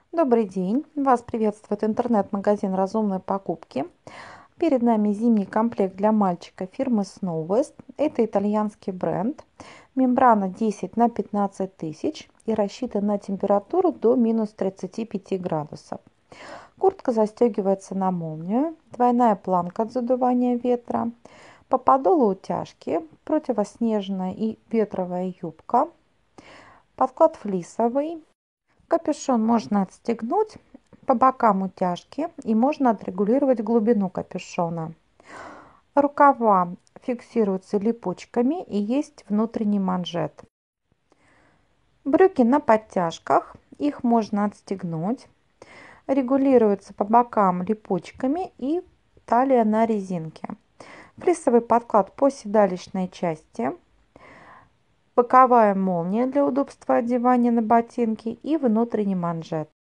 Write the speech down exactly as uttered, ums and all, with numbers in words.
Добрый день! Вас приветствует интернет-магазин «Разумные покупки». Перед нами зимний комплект для мальчика фирмы Snow West. Это итальянский бренд. Мембрана десять на пятнадцать тысяч и рассчитан на температуру до минус тридцати пяти градусов. Куртка застегивается на молнию, двойная планка от задувания ветра, по подолу утяжки, противоснежная и ветровая юбка, подклад флисовый. Капюшон можно отстегнуть, по бокам утяжки, и можно отрегулировать глубину капюшона. Рукава фиксируются липучками и есть внутренний манжет. Брюки на подтяжках, их можно отстегнуть. Регулируются по бокам липучками и талия на резинке. Флисовый подклад по седалищной части. Боковая молния для удобства одевания на ботинки и внутренний манжет.